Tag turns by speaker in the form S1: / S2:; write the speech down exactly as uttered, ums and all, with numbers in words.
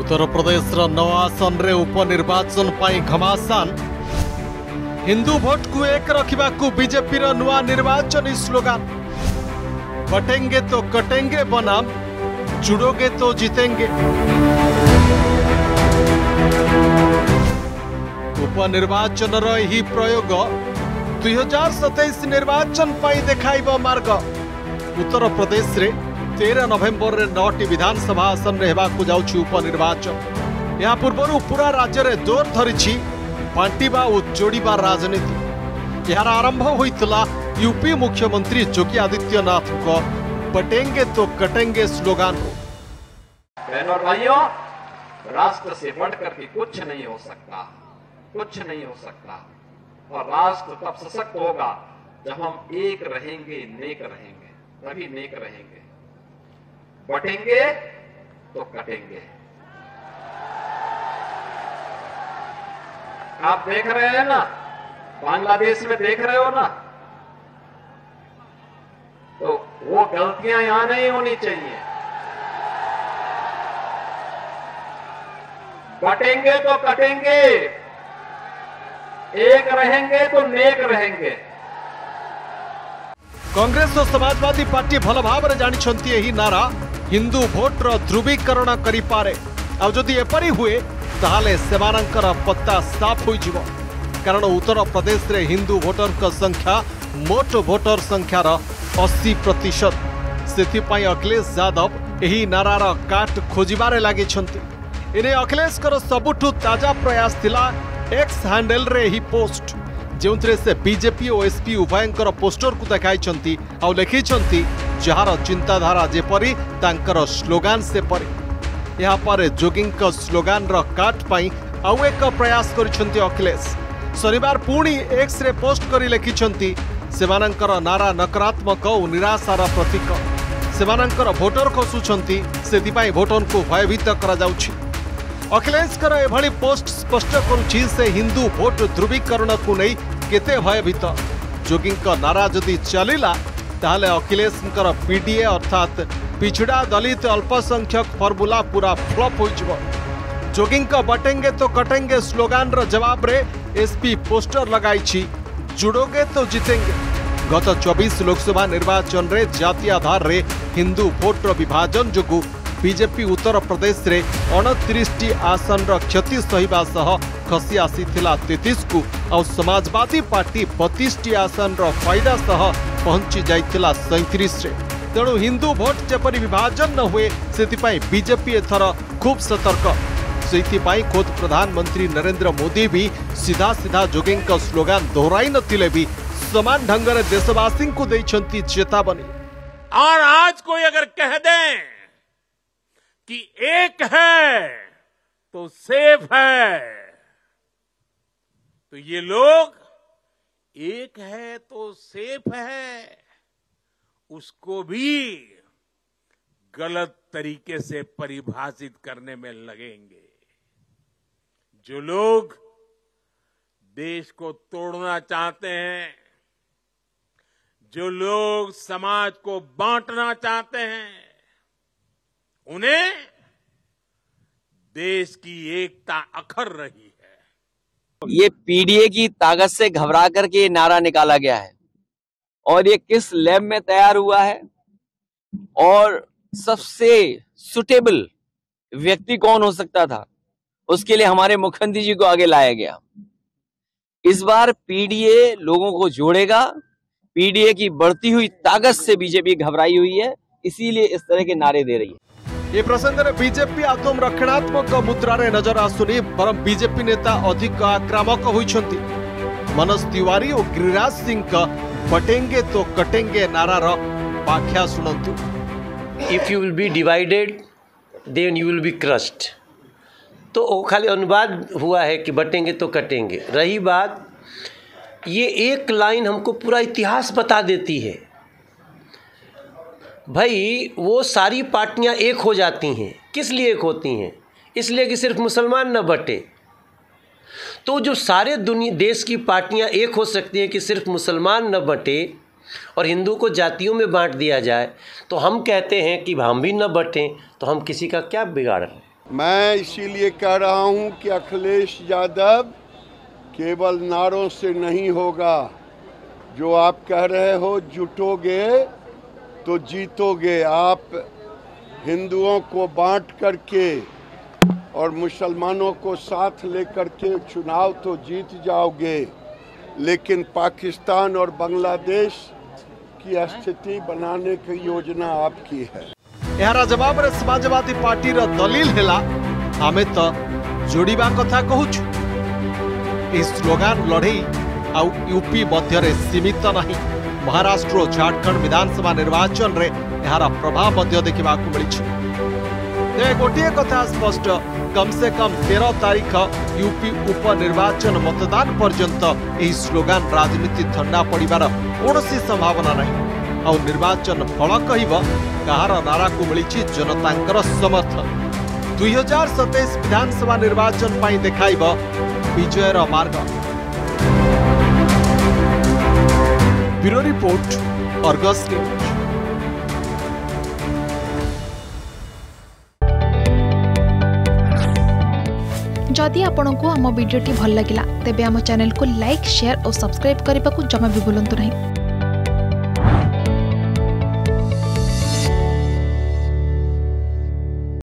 S1: उत्तर प्रदेश नौ आसन रे उपनिर्वाचन पाई घमासान हिंदू भोट को एक रखा बीजेपी नुआ निर्वाचनी स्लोगान बटेंगे तो कटेंगे बनाम जुड़ोगे तो जीतेंगे। उपनिर्वाचन यही प्रयोग दुई हजार सतैश निर्वाचन पाई देखाइब मार्ग। उत्तर प्रदेश रे तेरह नवेम्बर रे नौटी विधानसभा आसन रे हेबाकु जाउछि उपनिर्वाचन। या पूर्व पूरा राज्य रे जोर धरिछि बांटिबा और जोड़िबा राजनीति। यार आरंभ होइतला यूपी मुख्यमंत्री योगी आदित्यनाथ को बटेंगे तो कटेंगे स्लोगान।
S2: बहनों और भाइयों, राष्ट्र से बढ़कर के कुछ नहीं हो सकता, कुछ नहीं हो सकता। और राष्ट्र तब सशक्त होगा जब हम एक रहेंगे, नेक रहेंगे, तभी नेक रहेंगे। बटेंगे तो कटेंगे। आप देख रहे हैं ना, बांग्लादेश में देख रहे हो ना, तो वो गलतियां यहां नहीं होनी चाहिए। बटेंगे तो कटेंगे, एक रहेंगे तो नेक रहेंगे।
S1: कांग्रेस और समाजवादी पार्टी भल भाव जानी यही नारा हिंदू भोटर ध्रुवीकरण करि पारे। आ जदि एपरी हुए ताहाले सेमानंकर पत्ता साफ हो जिवो। कारण उत्तर प्रदेश रे हिंदू भोटर का संख्या मोट भोटर संख्यार अस्सी प्रतिशत। से अखिलेश यादव यही नारार काट खोजिबारे लागिछंती। इने अखिलेश कर सबुठु ताजा प्रयास थिला एक्स हैंडल रे ही पोस्ट जोंथरे से बीजेपी और एसपी उभयंकर पोस्टर को देखाइछंती आ लिखिछंती जहार चिंताधारा जेपरी तांकर स्लोगान से परी। यहाँ पर जोगिंग स्लोगान रो काट पाई आउ एक प्रयास करिछंती अखिलेश। शनिवार पुणी एक्स रे पोस्ट करी लिखिछंती सेमानंकर नारा नकारात्मक और निराशार प्रतीक। सेमानंकर भोटर खसुछंती सेतिपाई भोटर को भयभीत करा जाउछि। अखिलेश कर एभली पोस्ट स्पष्ट करुछि से हिंदू भोट ध्रुवीकरण को नहीं केते भयभीत। जोगिंग नारा जदि चलिला ताहले अखिलेश पीडीए अर्थात पिछड़ा दलित अल्पसंख्यक फर्मुला पूरा फ्लॉप हो जिवो। जोगिंग बटेंगे तो कटेंगे स्लोगान रो जवाब रे एसपी पोस्टर लगाई जुड़ोगे तो जीतेंगे। गत चौबीस लोकसभा निर्वाचन रे जातीय आधार रे हिंदू भोट विभाजन जोगु बीजेपी उत्तर प्रदेश रे उनतीस टी आसन रो क्षति सहिबा सह खसी आसीथिला तैंतीस को और समाजवादी पार्टी बत्तीस टी आसन रो फायदा सह पहुंची जाइथिला सैंतीस रे। तेणु हिंदू भोट जेपरी विभाजन न हुए सेतिपाई बीजेपी एथर खूब सतर्क। सेतिपाई खुद प्रधानमंत्री नरेंद्र मोदी भी सीधा सीधा जोगिंग का स्लोगान दोहराई नथिले भी समान ढंग रे देशवासी को दैछंती चेतावनी।
S3: और आज कोई अगर कह दें कि एक है तो सेफ है, तो ये लोग एक है तो सेफ है उसको भी गलत तरीके से परिभाषित करने में लगेंगे। जो लोग देश को तोड़ना चाहते हैं, जो लोग समाज को बांटना चाहते हैं, उन्हें देश की एकता अखर रही है।
S4: ये पीडीए की ताकत से घबरा करके ये नारा निकाला गया है और ये किस लैब में तैयार हुआ है और सबसे सुटेबल व्यक्ति कौन हो सकता था, उसके लिए हमारे मुख्यमंत्री जी को आगे लाया गया। इस बार पीडीए लोगों को जोड़ेगा। पीडीए की बढ़ती हुई ताकत से बीजेपी घबराई हुई है, इसीलिए इस तरह के नारे दे रही है।
S1: ये प्रसंग में बीजेपी आत्म रक्षणात्मक मुद्रा रे नजर आसुनी, बरम बीजेपी नेता अधिक आक्रामक होइछंती। मनोज तिवारी और गिरिराज सिंह का बटेंगे तो कटेंगे नारार व्याख्या सुनंतु।
S5: If you will be divided then you will be crushed. तो वो खाली अनुवाद हुआ है कि बटेंगे तो कटेंगे। रही बात, ये एक लाइन हमको पूरा इतिहास बता देती है। भाई वो सारी पार्टियां एक हो जाती हैं, किस लिए एक होती हैं? इसलिए कि सिर्फ मुसलमान न बटे। तो जो सारे दुनिया देश की पार्टियां एक हो सकती हैं कि सिर्फ मुसलमान न बटे और हिंदू को जातियों में बांट दिया जाए, तो हम कहते हैं कि हम भी न बटें, तो हम किसी का क्या बिगाड़ रहे हैं?
S6: मैं इसीलिए कह रहा हूं कि अखिलेश यादव केवल नारों से नहीं होगा। जो आप कह रहे हो जुटोगे तो जीतोगे। आप हिंदुओं को बांट करके और मुसलमानों को साथ लेकर के चुनाव तो जीत जाओगे, लेकिन पाकिस्तान और बांग्लादेश की स्थिति बनाने की योजना आपकी है।
S1: यार जवाब रे समाजवादी पार्टी रो दलील हेला आमे तो जोड़िबा कथा कहूछु। ए स्लोगान लड़ई आउ यूपी मध्य रे सीमित नहीं। महाराष्ट्र और झारखंड विधानसभा निर्वाचन रे यार प्रभाव मध्य देखा मिली। गोटे कथा स्पष्ट, कम से कम तेरह तारीख यूपी उपनिर्वाचन मतदान पर्यंत यह स्लोगान राजनीति थंडा पड़ार कौन संभावना नहीं। आ निर्वाचन फल कह कहार नारा को मिली जनता समर्थन। दुई हजार सतैश विधानसभा निर्वाचन पर देखाइब विजयर मार्ग। Bureau report, Argus news.
S7: जदि आपंक आम भिडी भल लगा तेब आम चैनल को लाइक, शेयर और सब्सक्राइब करने को जमा भी भूलु नहीं।